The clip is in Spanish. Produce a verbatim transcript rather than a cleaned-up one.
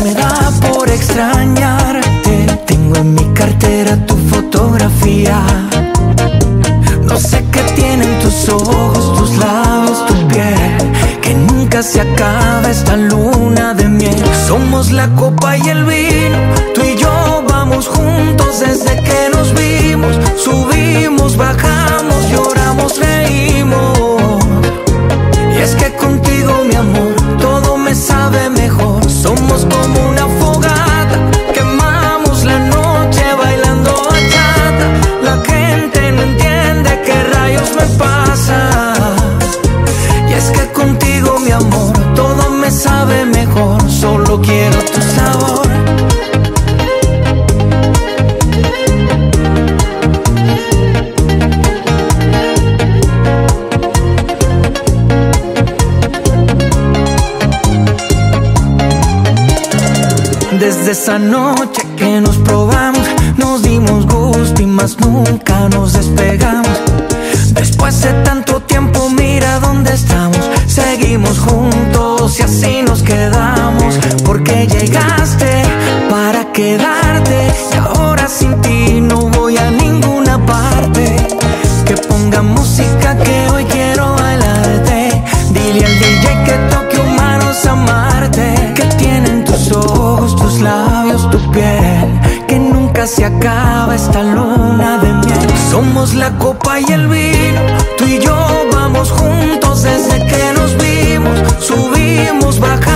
me da por extrañarte. Tengo en mi cartera tu fotografía. No sé qué tienen tus ojos, tus labios, tu piel, que nunca se acaba esta luna de miel. Somos la copa y el vino, tú y yo vamos juntos desde que nos vimos. Subimos, bajamos, lloramos, reímos. Y es que contigo, mi amor, todo me sabe mejor. Somos como una fogata, quemamos la noche bailando bachata. La gente no entiende qué rayos me pasa. Y es que contigo, mi amor, todo me sabe mejor. Solo quiero tu sabor. Desde esa noche que nos probamos, nos dimos gusto y más nunca nos despegamos. Después de tanto tiempo, mira dónde estamos. Seguimos juntos y así nos quedamos. Porque llegaste para quedarte y ahora sin ti no voy a ninguna parte. Que ponga música que hoy quiero bailarte. Dile al D J que toque humanos amarte. Que tienen tus ojos, tus labios, tu piel, que nunca se acaba esta luna de miel. Somos la copa y el vino, tú y yo vamos juntos desde que nos vimos. Subimos, bajamos.